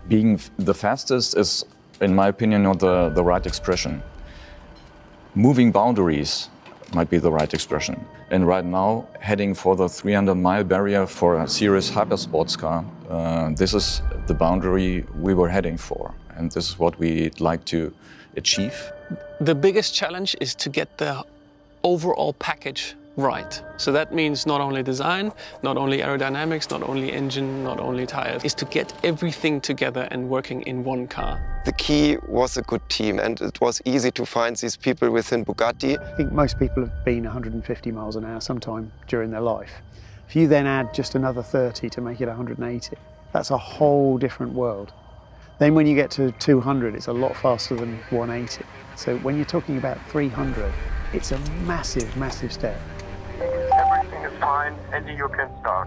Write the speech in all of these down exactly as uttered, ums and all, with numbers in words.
Being the fastest is, in my opinion, not the, the right expression. Moving boundaries might be the right expression. And right now, heading for the three hundred mile barrier for a serious hypersports car, uh, this is the boundary we were heading for. And this is what we'd like to achieve. The biggest challenge is to get the overall package right. So that means not only design, not only aerodynamics, not only engine, not only tires, is to get everything together and working in one car. The key was a good team, and it was easy to find these people within Bugatti. I think most people have been one hundred fifty miles an hour sometime during their life. If you then add just another thirty to make it one hundred eighty, that's a whole different world. Then when you get to two hundred, it's a lot faster than one eighty. So when you're talking about three hundred, it's a massive, massive step. Everything is fine, and you can start.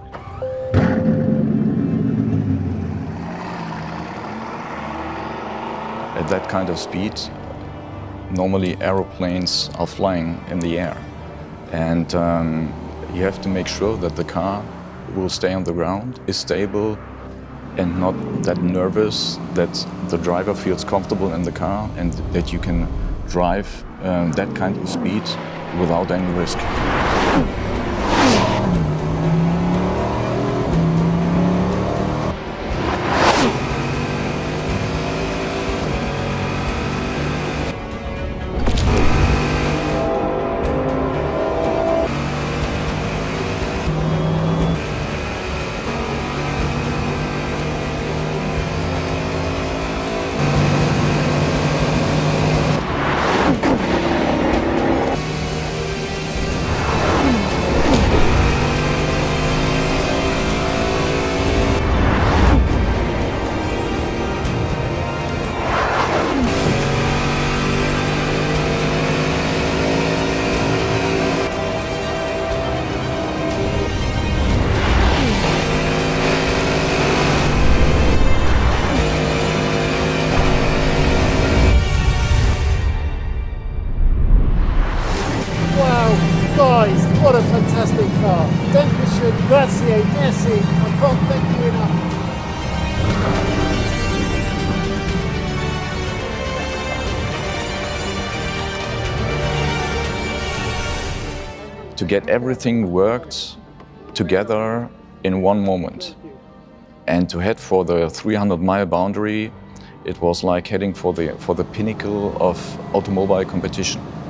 At that kind of speed, normally aeroplanes are flying in the air. And um, you have to make sure that the car will stay on the ground, is stable, and not that nervous, that the driver feels comfortable in the car and that you can drive um, that kind of speed without any risk. Guys, what a fantastic car. Dankeschön, grazie, merci. I can't thank you enough. To get everything worked together in one moment and to head for the three hundred mile boundary, it was like heading for the, for the pinnacle of automobile competition.